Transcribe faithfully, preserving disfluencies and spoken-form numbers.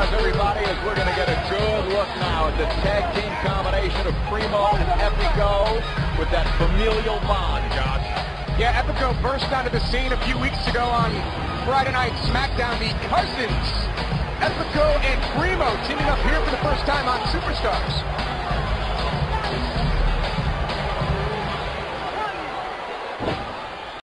pause, everybody, as we're going to get a good look now at the tag team combination of Primo and Epico with that familial bond, Josh. Yeah, Epico burst onto the scene a few weeks ago on Friday Night SmackDown. The cousins, Epico and Primo, teaming up here for the first time on Superstars.